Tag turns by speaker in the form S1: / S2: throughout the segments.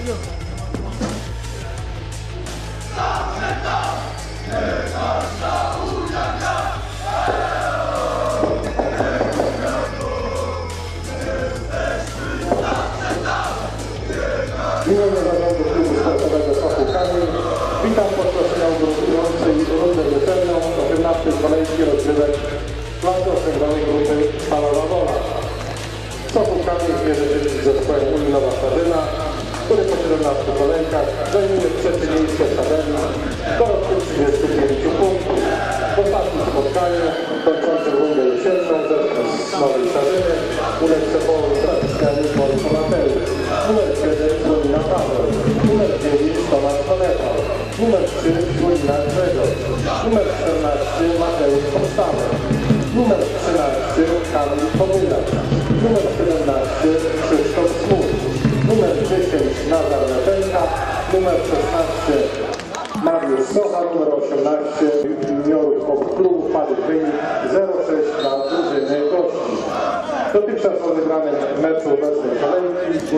S1: W imieniu zarządu klubu sportowego Sochu Kamień witam podczas inaugurującej rundę wiosenną 18 kolejki rozgrywek placu okręgowej grupy Stalowa Wola. Sochu Kamień zmierzy się z zespołem Unii Nowa Starzyna, który po 17 kolejkach zajmuje trzecie miejsce w tabeli do roku 35 punktów. W ostatnim spotkaniu kończącym rundę jesienną zespół z Nowej Starzyny uległ Polu tradycjonalnym Polateru. Numer 7 Słonina Paweł, numer 9 Tomasz Koneta, numer 3 Słonina Grzegorz, numer 14 Mateusz Podstawa, numer 13 Kamil Pomylak, numer 17 Krzysztof Smut, numer 10 Nazar Lepenka, numer 16 Mariusz Socha, numer 18 juniorów obu klubów padł wynik 0-6 na drużyny gości. Dotychczas rozegrany meczu obecnej kolejki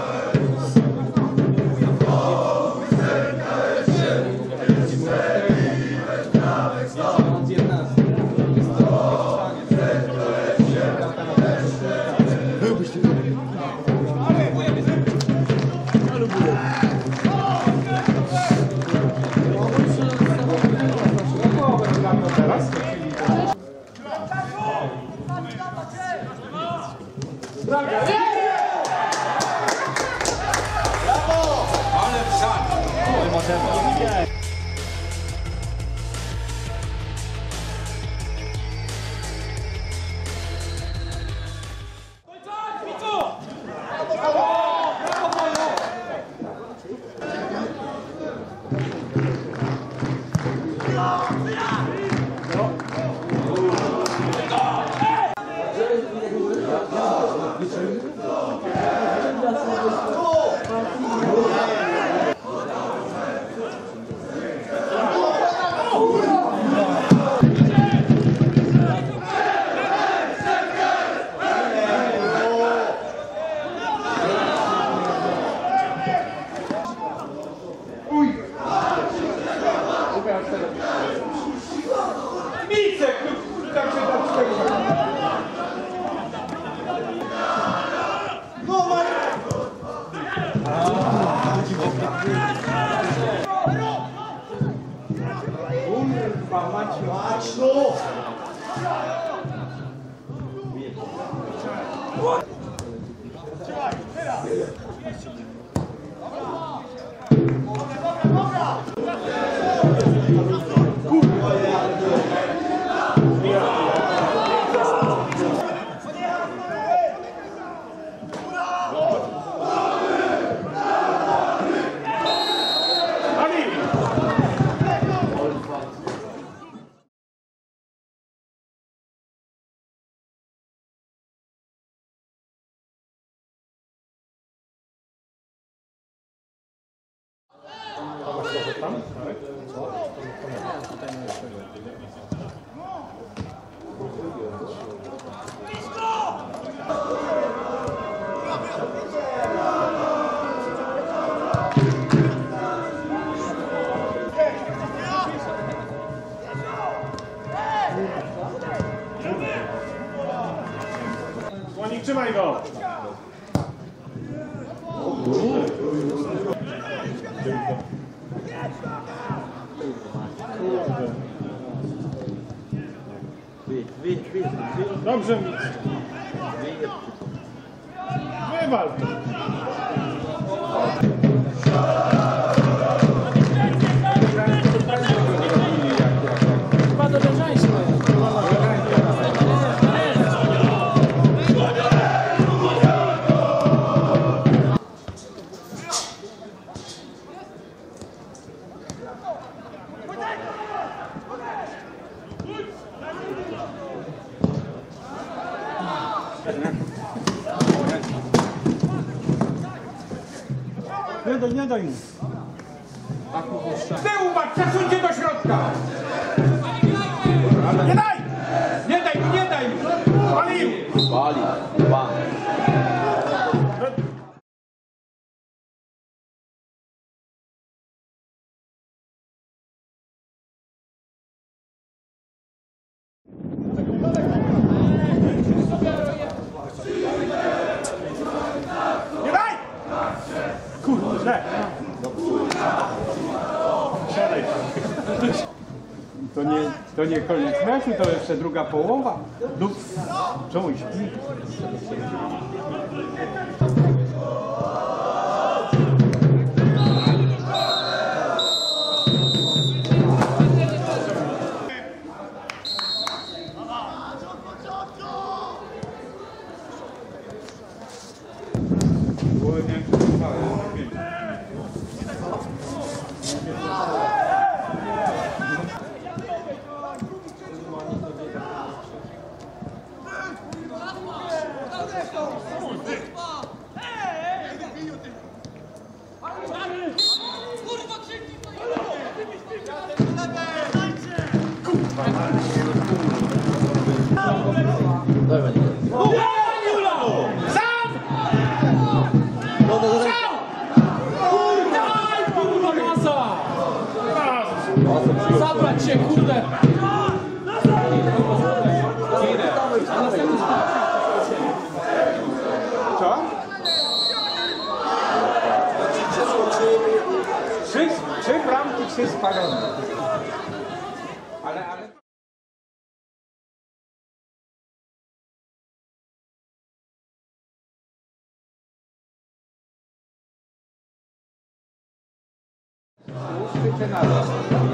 S2: Słonik, trzymaj go! Dobrze mi. Wywal.
S3: Chyba do Rzeżańska.
S2: Nie daj mu.
S4: Z tyłu, przesuńcie do środka! Nie daj! Nie daj, nie daj! Palił!
S5: Pali, pan.
S2: To nie koniec meczu, to jeszcze druga połowa. Lub czemu śpi?
S3: Zabrać się, kurde!
S2: Co? Trzy bramki, 3 spalone. Ale... Słuchajcie na to.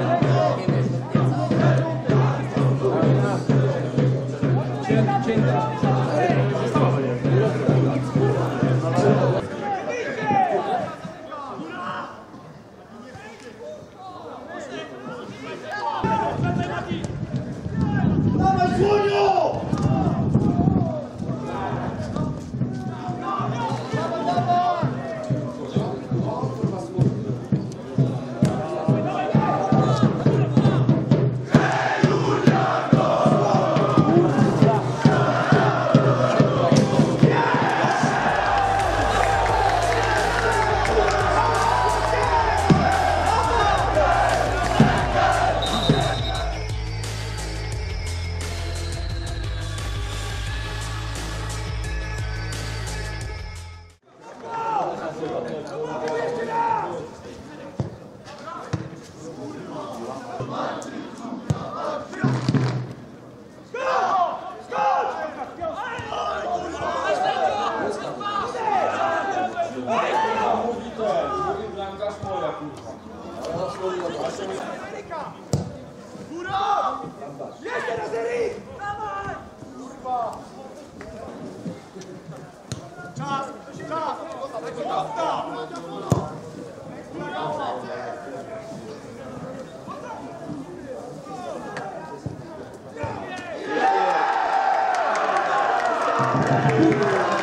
S5: Jeszcze na serii! Dawaj! Kurwa! Czas! Czas!